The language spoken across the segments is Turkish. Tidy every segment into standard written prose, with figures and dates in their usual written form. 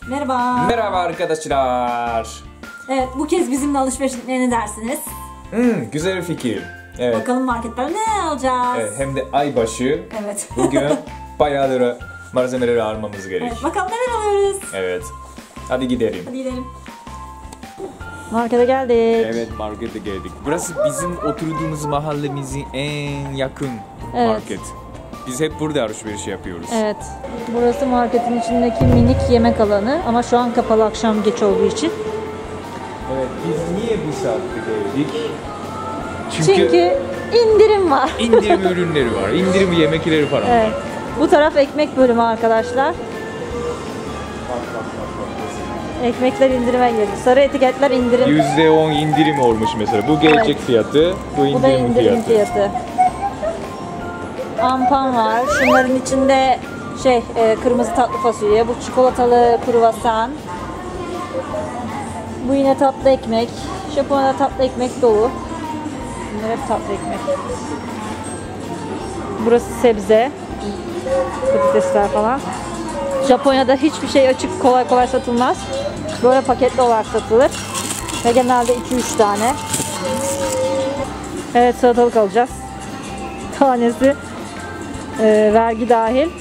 Merhaba. Merhaba arkadaşlar. Evet, bu kez bizimle alışveriş ne dersiniz? Güzel bir fikir. Evet. Bakalım marketten ne alacağız? Evet, hem de aybaşı. Evet. Bugün bayağı malzemeleri almamız gerek. Evet, bakalım neler alıyoruz? Evet. Hadi gidelim. Hadi gidelim. Markete geldik. Evet, markete geldik. Burası bizim oturduğumuz mahallemizin en yakın market. Biz hep burada alışveriş yapıyoruz. Evet. Burası marketin içindeki minik yemek alanı ama şu an kapalı, akşam geç olduğu için. Evet, biz niye bu saatte geldik? Çünkü indirim var. İndirim ürünleri var. İndirim yemekleri falan var. Evet. Bu taraf ekmek bölümü arkadaşlar. Ekmekler indirime girdi. Sarı etiketler indirim. %10 indirim olmuş mesela. Bu gelecek fiyatı, bu Bu da indirim indirim fiyatı. fiyatı. Ampan var. Şunların içinde kırmızı tatlı fasulye, bu çikolatalı kruvasan. Bu yine tatlı ekmek. Japonya'da tatlı ekmek dolu. Bunlar hep tatlı ekmek. Burası sebze. Patatesler falan. Japonya'da hiçbir şey açık kolay kolay satılmaz. Böyle paketli olarak satılır. Ve genelde 2-3 tane. Evet, salatalık alacağız. Tanesi vergi dahil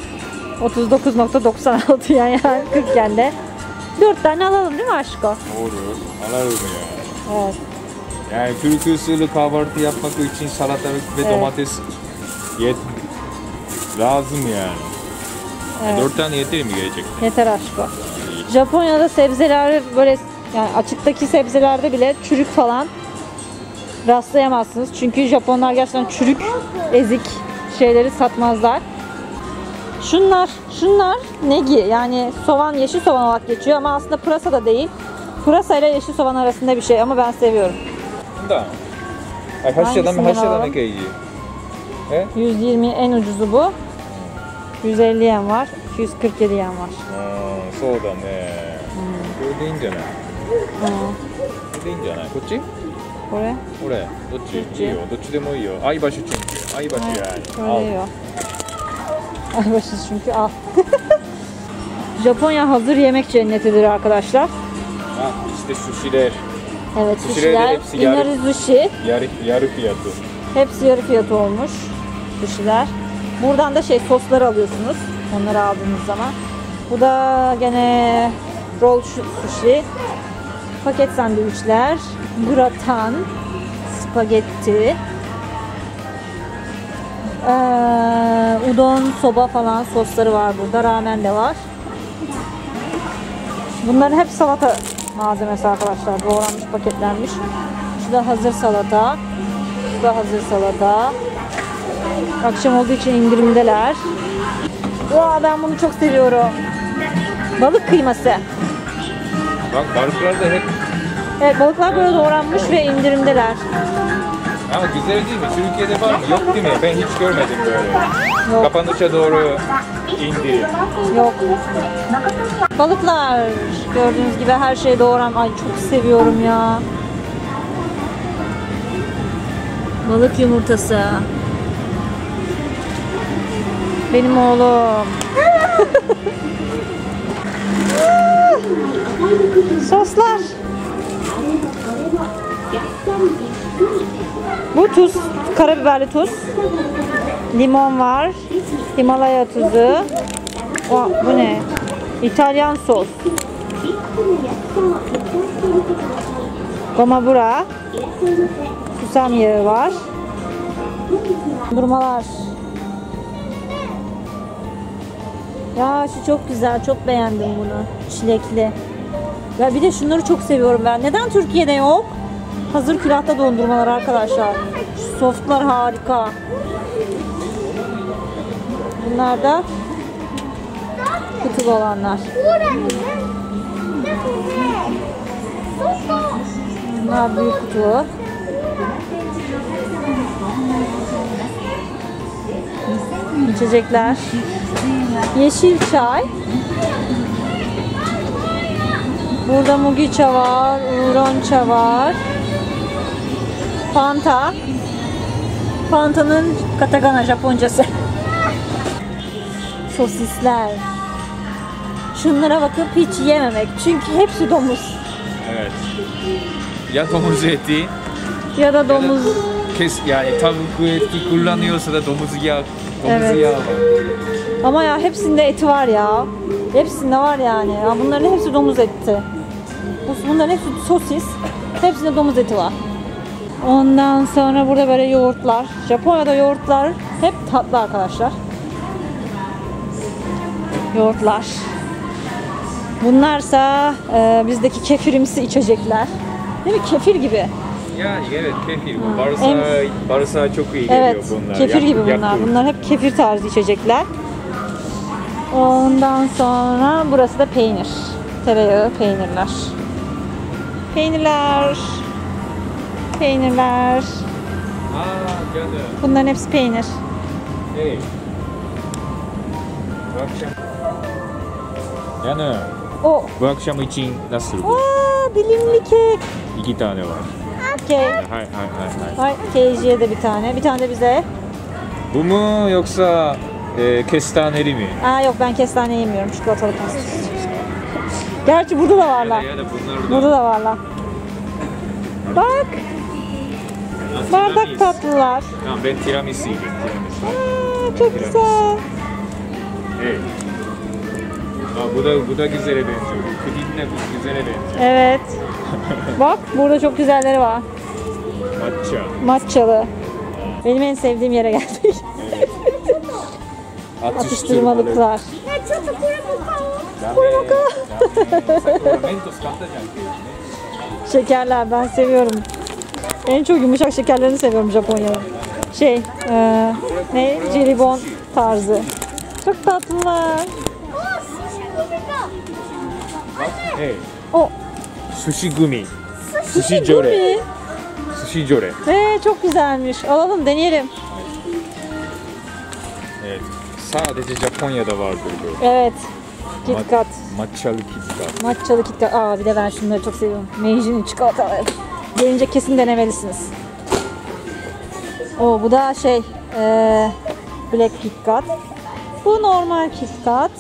39.96 yani 40 yende. 4 tane alalım değil mi aşko? Olur, alalım ya. Evet. Yani Türk usulü kahvaltı yapmak için salatalık ve domates lazım yani. Evet. 4 tane yeter mi gerçekten? Yeter aşko. Japonya'da sebzeler böyle, yani açıktaki sebzelerde bile çürük falan rastlayamazsınız. Çünkü Japonlar gerçekten çürük, ezik şeyleri satmazlar. Şunlar negi, yani soğan, yeşil soğan olarak geçiyor ama aslında pırasa da değil. Pırasa ile yeşil soğan arasında bir şey ama ben seviyorum. Da. Hangisinden alalım? 120 en ucuzu bu. 150 yen var. 247 yen var. そうだね。これでいいんじゃない？これでいいんじゃない？こっち？ これ？ これ。どっち？いいよ。どっちでもいいよ。aybaşı çünkü. Aybaşı yani. Öyle yiyor. Aybaşı çünkü al. Japonya hazır yemek cennetidir arkadaşlar. Ha, işte sushiler. Evet, Sushiler sushiler. hepsi Inari sushi. Yarı fiyatı. Hepsi yarı fiyatı olmuş sushiler. Buradan da sosları alıyorsunuz. Onları aldığınız zaman. Bu da gene roll sushi. Paket sandviçler. Gratin. Spagetti. Udon, soba falan sosları var burada. Ramen de var. Bunların hep salata malzemesi arkadaşlar. Doğranmış, paketlenmiş. Şu da hazır salata. Şu da hazır salata. Akşam olduğu için indirimdeler. Ben bunu çok seviyorum. Balık kıyması. Bak balıklar da hep. Evet, balıklar böyle doğranmış ve indirimdeler. Ama güzel değil mi? Türkiye'de var mı? Yok değil mi? Ben hiç görmedim böyle. Yok. Kapanışa doğru indirim. Yok. Balıklar. Gördüğünüz gibi her şey doğran. Ay çok seviyorum ya. Balık yumurtası. Benim oğlum. Soslar. Bu tuz, karabiberli tuz. Limon var. Himalaya tuzu. Bu ne? İtalyan sos. Gomabura. Susam yağı var. Dondurmalar. Ya şu çok güzel, çok beğendim bunu. Çilekli. Ya bir de şunları çok seviyorum ben. Neden Türkiye'de yok? Hazır külahta dondurmalar arkadaşlar. Şu softlar harika. Bunlar da kutulu olanlar. Bunlar büyük kutu. İçecekler. Yeşil çay. Burada mugicha var, uroncha var. Fanta. Fanta'nın katakana Japoncası. Sosisler. şunlara bakıp hiç yememek. Çünkü hepsi domuz. Evet. Ya domuz eti Ya da domuz. yani tavuk eti kullanıyorsa da domuz yağı Evet. var. Ama ya hepsinde eti var ya. Hepsinde var yani. Ya bunların hepsi domuz eti. Bunların hepsi sosis. Hepsinde domuz eti var. Ondan sonra burada böyle yoğurtlar. Japonya'da yoğurtlar hep tatlı arkadaşlar. Yoğurtlar. Bunlarsa bizdeki kefirimsi içecekler. Değil mi? Kefir gibi. Yani evet kefir. Em- Bağırsağa çok iyi Evet, geliyor bunlar. kefir gibi bunlar. Yakult. Bunlar hep kefir tarzı içecekler. Ondan sonra burası da peynir. Tereyağı, peynirler. Peynirler. Peynirler. Aa canım. Bunların hepsi peynir. Hey. Bu akşam. Yani O. bu akşam için nasıl? Dilimli kek. 2 tane var. Okey. Hay. Var. KJ'ye de bir tane. Bir tane de bize. Bu mu yoksa kestaneli mi? Yok ben kestane yemiyorum. Çikolatalı pasta. Gerçi burada da varlar. Ya da bunlar Burada da varlar. Bak. Bardak tatlılar. Tamam ben tiramisu yiyeyim. Çok güzel. Evet. Bu da güzele benziyor. Pudingle bu güzele benziyor. Evet. Bak burada çok güzelleri var. Matcha. Matchalı. Benim en sevdiğim yere geldik. Atıştırmalıklar. Şekerler ben seviyorum. En çok yumuşak şekerlerini seviyorum Japonya'nın. Ne? Jelibon tarzı. Çok tatlılar. Hey. O. Sushi gumi. Sushi jore. Gumi. Sushi jore. Çok güzelmiş. Alalım deneyelim. Evet. Sadece Japonya'da vardır bu. Evet. KitKat. Matchalı KitKat. Matchalı KitKat. Bir de ben şunları çok seviyorum. Meiji'nin çikolataları. Gelince kesin denemelisiniz. Bu da Black KitKat. Bu normal KitKat.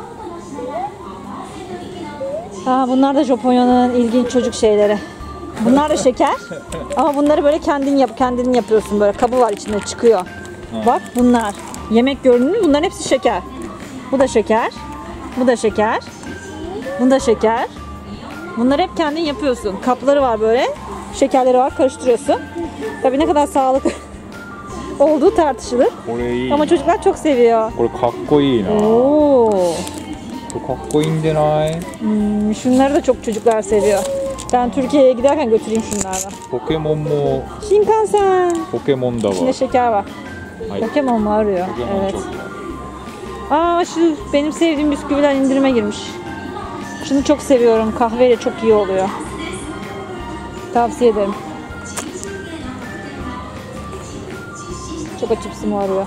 Bunlar da Japonya'nın ilginç çocuk şeyleri. Bunlar da şeker. Ama bunları böyle kendin yapıyorsun, böyle kabı var içinde çıkıyor. Bak bunlar. Yemek görünümlü, bunların hepsi şeker. Bu da şeker. Bu da şeker. Bu da şeker. Bunları hep kendin yapıyorsun. Kapları var böyle. Şekerleri var, karıştırıyorsun. Tabii ne kadar sağlıklı olduğu tartışılır. Ama çocuklar çok seviyor. Bu kakkoii na. Oo. Bu kakkoii de nai. Şunları da çok çocuklar seviyor. Ben Türkiye'ye giderken götüreyim şunlardan. Pokemon mu? Shinkansen. Pokemon da İçinde var. şeker var. Hayır. Pokemon mu arıyor? Pokemon Evet. çok var. Şu benim sevdiğim bisküviler indirime girmiş. Şunu çok seviyorum. Kahveyle çok iyi oluyor. Tavsiye ederim. Çok cipsim arıyor.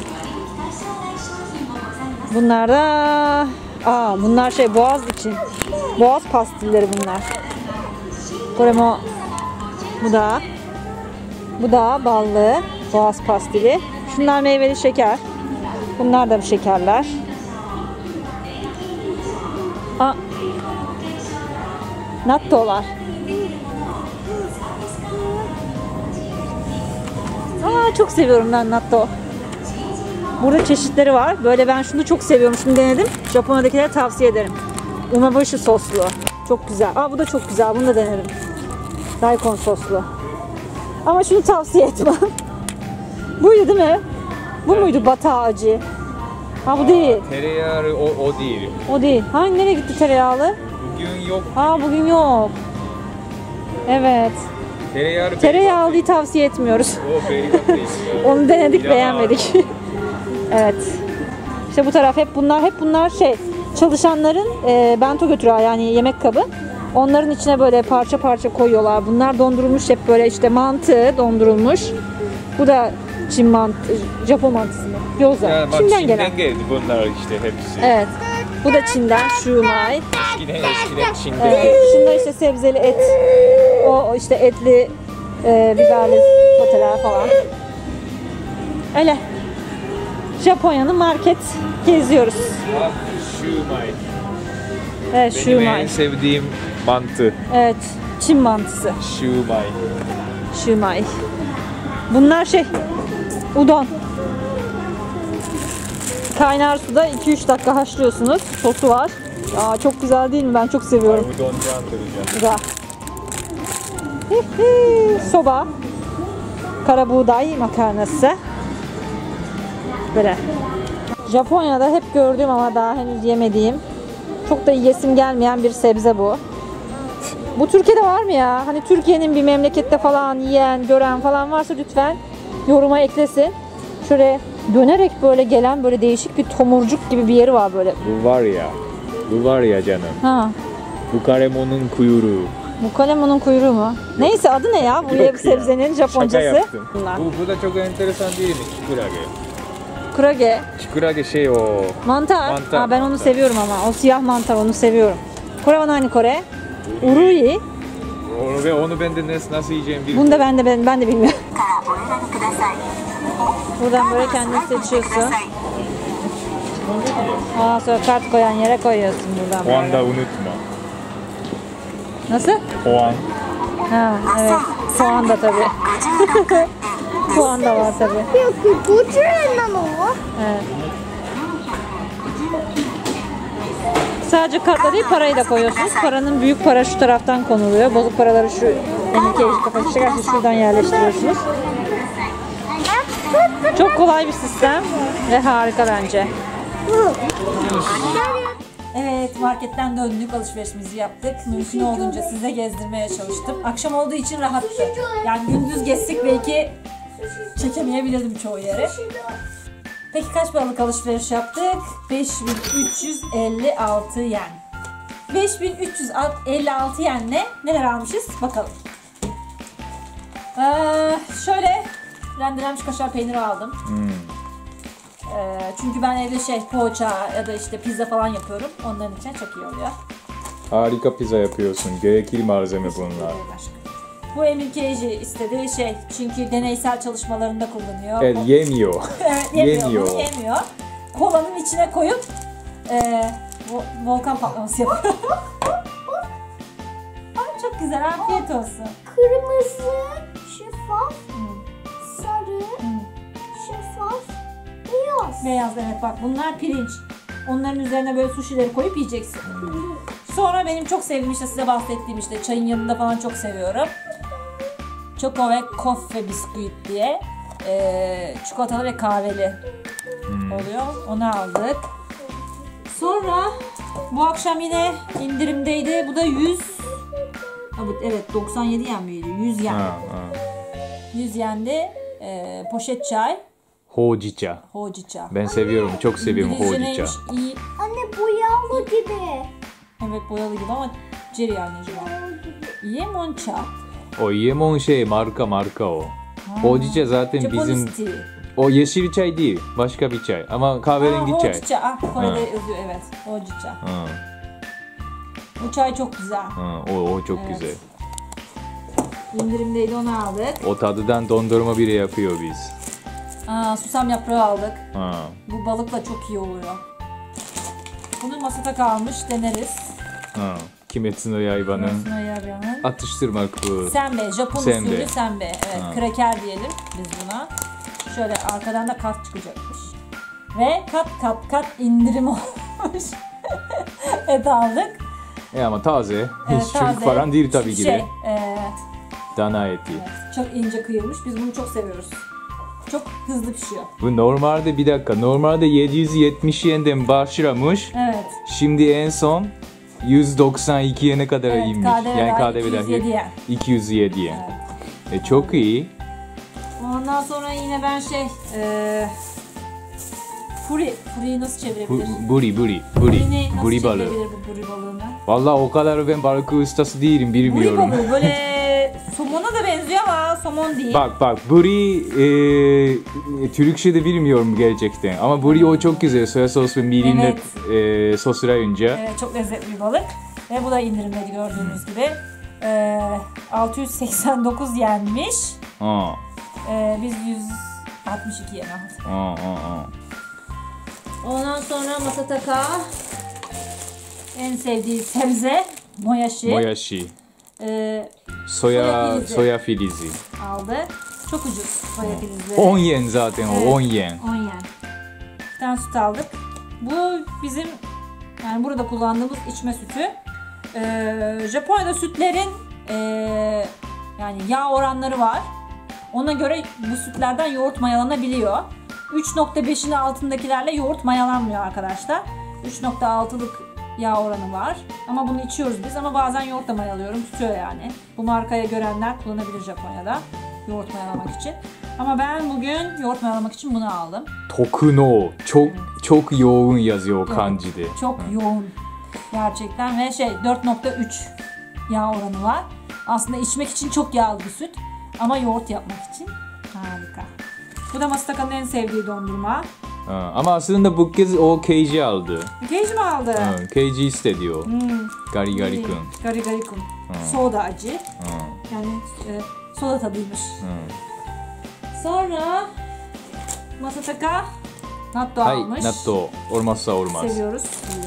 Bunlar da bunlar boğaz için. Boğaz pastilleri bunlar. Koremo. Bu da ballı boğaz pastili. Şunlar meyveli şeker. Bunlar da şekerler. Natto'lar. Çok seviyorum ben natto. Burada çeşitleri var. Böyle ben şunu çok seviyorum. Şunu denedim. Japonya'dakilere tavsiye ederim. Umabashi soslu. Çok güzel. Bu da çok güzel. Bunu da denedim. Daikon soslu. Ama şunu tavsiye etmem. Buydu değil mi? Bu muydu batağı acı? Bu değil. Tereyağı o değil. O değil. Nereye gitti tereyağlı? Bugün yok. Bugün yok. Evet. Tereyağlıyı tavsiye etmiyoruz. O berbat değil. Onu denedik, beğenmedik. Evet. İşte bu taraf hep bunlar çalışanların bento götürüyor, yani yemek kabı. Onların içine böyle parça parça koyuyorlar. Bunlar dondurulmuş, hep böyle işte mantı dondurulmuş. Bu da Japon mantısı mı? Gyoza. Çin'den gelen. geldi bunlar işte hepsi. Evet. Bu da Çin'den shumai. Eskiden Çin'de. Evet. Şunda işte sebzeli et. O işte etli, biberli soteler falan. Öyle. Japonya'nın market geziyoruz. Shumai. Evet, Benim en shumai. sevdiğim mantı. Evet, Çin mantısı. Shumai. Shumai. Bunlar udon. Kaynar suda 2-3 dakika haşlıyorsunuz. Sosu var. Aa, çok güzel değil mi? Ben çok seviyorum. Udon andıracağım. Güzel. Soba. Kara buğday makarnası. Böyle. Japonya'da hep gördüğüm ama daha henüz yemediğim, çok da yiyesim gelmeyen bir sebze bu. Bu Türkiye'de var mı ya? Hani Türkiye'nin bir memlekette falan yiyen, gören falan varsa lütfen yoruma eklesin. Şöyle dönerek böyle gelen böyle değişik bir tomurcuk gibi bir yeri var böyle. Bu var ya canım. Ha. Bu karemonun kuyruğu. Bu kalemunun kuyruğu mu? Neyse adı ne ya? Bu Yok ya. sebzenin Japoncası. Şaka yaptım. Bunlar. Bu da çok enteresan değil mi? Kikurage. Kurage. Kikurage o. Mantar. Mantar, Aa, ben onu mantar. seviyorum ama. O siyah mantar, onu seviyorum. Kore wa nani kore? Urui. Onu ben de nasıl yiyeceğim bilmiyorum. Bunu da ben de bilmiyorum. Buradan böyle kendin seçiyorsun. Ondan sonra kart koyan yere koyuyorsun buradan Puan da böyle. unutma. Nasıl? Puan. Ha, evet. Soğan da tabii. Soğan da var tabii. 50円なの？ Evet. Sadece kartla değil, parayı da koyuyorsunuz. Paranın büyük para şu taraftan konuluyor. Bozuk paraları şu elinki kafası çıkarsa şuradan yerleştiriyorsunuz. Çok kolay bir sistem ve harika bence. Evet, marketten döndük, alışverişimizi yaptık. Mümkün olduğunca size gezdirmeye çalıştım. Akşam olduğu için rahattı. Yani gündüz gezsek belki çekemeyebilirdim çoğu yere. Peki kaç paralık alışveriş yaptık? 5356 yen. 5356 yenle neler almışız? Bakalım. Şöyle rendelenmiş kaşar peyniri aldım. Çünkü ben evde poğaça ya da işte pizza falan yapıyorum. Onların için çok iyi oluyor. Harika pizza yapıyorsun. Gerekli malzeme bunlar. Bu Emir Keiji istediği çünkü deneysel çalışmalarında kullanıyor. Evet, yemiyor. Evet, yemiyor. Bunu yemiyor. Kolanın içine koyup volkan patlaması yapıyor. Ay, çok güzel, afiyet olsun. Kırmızı, şeffaf, sarı, şeffaf, beyaz. Beyaz, evet, bak bunlar pirinç. Onların üzerine böyle suşileri koyup yiyeceksin. Sonra benim çok sevdiğim size bahsettiğim çayın yanında falan çok seviyorum. Choco ve Coffee Biscuit diye çikolatalı ve kahveli oluyor. Onu aldık. Sonra bu akşam yine indirimdeydi. Bu da 100. Evet, 97 yen miydi? 100 yen. 100 yendi. Poşet çay. Hojicha. Hojicha. Ben seviyorum. Çok seviyorum İngilizce hojicha. neymiş? İyi. Anne boyalı gibi. Evet, boyalı gibi ama ceri anneciğim. Yemoncha. O yemon marka o. Hojicha zaten Japanese bizim... tea. O yeşil çay değil. Başka bir çay. Ama kahverengi çay. Hojicha. Kore'de yazıyor, evet. Hojicha. Ha, Bu çay çok güzel. o çok Evet. güzel. İndirimdeydi, onu aldık. O tadıdan dondurma bile yapıyor biz. Susam yaprağı aldık. Ha. Bu balıkla çok iyi oluyor. Bunu masada kalmış, deneriz. Kimetsu no Yaiba'nın Masada yaprağı. atıştırmalık. Senbei, Japon Senbei. usulü senbei. Evet, kraker diyelim biz buna. Şöyle arkadan da kart çıkacakmış. Ve kat indirim olmuş. Et aldık. Ama taze. Evet, Hiç çürük falan değil tabii ki de. Dana eti. Çok ince kıyılmış. Biz bunu çok seviyoruz. Çok hızlı pişiyor. Bu normalde bir dakika. Normalde 770 yenden başlamış. Evet. Şimdi en son 192 yene kadar Evet, inmiş. KDV Yani dahil KDV 207 dahil yen. 207 yen. Çok iyi. Ondan sonra yine ben Furi'yi nasıl çevirebiliriz? Buri Nasıl balığı. çevirebilir bu buri balığını? Vallahi o kadar ben balık ustası değilim, Buri bilmiyorum. balığı böyle somona da benziyor ama somon değil. Bak buri Türkçe'de bilmiyorum gerçekten. Ama buri o çok güzel. Soya sos ve mirinle soslayınca. Evet, çok lezzetli bir balık. Ve bu da indirimdeydi gördüğünüz gibi. 689 yenmiş. Biz 162 yen aldık. Ondan sonra Masataka En sevdiği sebze moyashi. Moyashi. Soya filizi. Soya filizi. Aldı. Çok ucuz soya filizleri. 10 yen zaten o, Evet. 10 yen. 10 yen. Bir tane süt aldık. Bu bizim yani burada kullandığımız içme sütü. Japonya'da sütlerin yani yağ oranları var. Ona göre bu sütlerden yoğurt mayalanabiliyor. 3.5'in altındakilerle yoğurt mayalanmıyor arkadaşlar. 3.6'lık yağ oranı var. Ama bunu içiyoruz biz ama bazen yoğurt da mayalıyorum. Tutuyor yani. Bu markaya görenler kullanabilir Japonya'da yoğurt mayalamak için. Ama ben bugün yoğurt mayalamak için bunu aldım. Tokuno. Çok yoğun yazıyor o kanjide. Çok yoğun gerçekten ve 4.3 yağ oranı var. Aslında içmek için çok yağlı bir süt ama yoğurt yapmak için harika. Bu da Mastaka'nın en sevdiği dondurma. Ama aslında bu kez o Keiji aldı. Keiji mi aldı? Keiji istediyor. Gari gari kun. Gari gari kun. Soda acı. Yani soda tadıymış. Sonra Masataka natto almış. Natto. Olmazsa olmaz. Seviyoruz.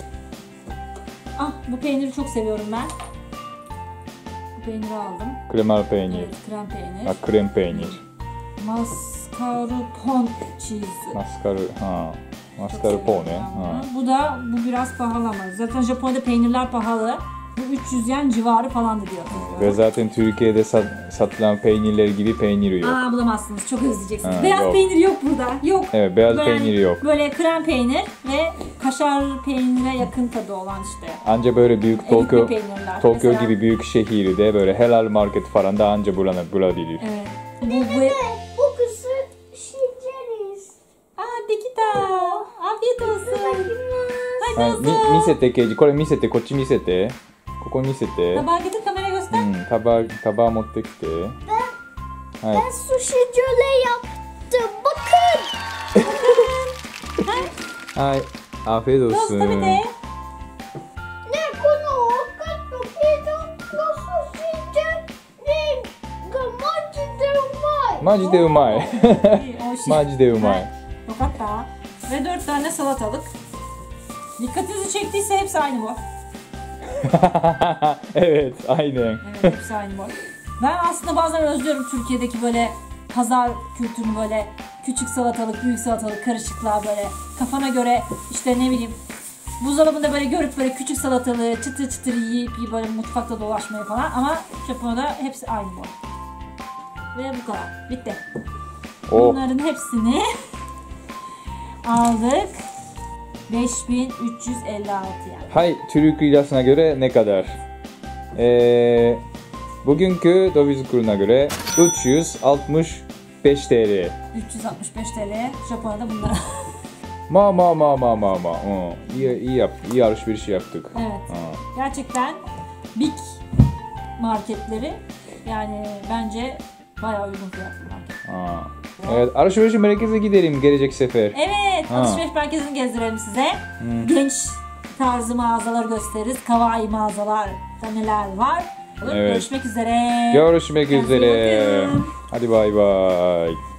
Bu peyniri çok seviyorum ben. Bu peyniri aldım. Kremalı peynir. Evet, krem peynir. Krem peynir. Mascarpone cheese. Mascarpone. Bu biraz pahalı ama. Zaten Japonya'da peynirler pahalı. Bu 300 yen civarı falandı diyor. Ve zaten Türkiye'de satılan peynirler gibi peynir yok. Bulamazsınız. Çok özleyeceksiniz. Ha, Beyaz yok. peynir yok burada. Yok. Evet, beyaz peynir yok. Böyle krem peynir ve kaşar peynire yakın tadı olan işte. Anca böyle büyük Erikli peynirler. Tokyo Mesela- gibi büyük şehirde böyle helal market falan da anca bulabilir. Evet. Bu kısır şişeriz. Dekita. Afiyet olsun. Hadi olsun. 見せてケイジ、これ見せて、こっち見せて、ここ見せて、 Tabağı getir kameraya göster. タバ持ってきて、はい、 Ben sushi jöle yaptım. Bakın. はい、afiyet Dost olsun. tabii de. Ne konu wakatto kedo no sushi jöle ga majide umai. マジでうまい。 O şey. マジでうまい。 Hatta. Ve 4 tane salatalık. Dikkatinizi çektiyse hepsi aynı boy. Evet, aynen. Evet, hepsi aynı boy. Ben aslında bazen özlüyorum Türkiye'deki böyle pazar kültürünü, böyle küçük salatalık, büyük salatalık, karışıklar böyle kafana göre işte ne bileyim buzdolabında böyle görüp böyle küçük salatalığı çıtır çıtır yiyip böyle mutfakta dolaşmayı falan ama Japonya'da hepsi aynı boy. Ve bu kadar. Bitti. Bunların hepsini aldık. 5356 yani. Hay, Türk lirasına göre ne kadar? Bugünkü döviz kuruna göre 365 TL. 365 TL. Japonya'da bunlar. İyi alışveriş yaptık. Evet. Gerçekten big marketleri yani bence bayağı uygun fiyatlı market. Evet, alışveriş merkezine gidelim gelecek sefer. Evet, alışveriş merkezini gezdirelim size. Genç tarzı mağazalar gösteririz. Kawaii mağazalar da neler var. Evet. Görüşmek üzere. Görüşmek Kendinize iyi üzere. bakın. Hadi bay bay.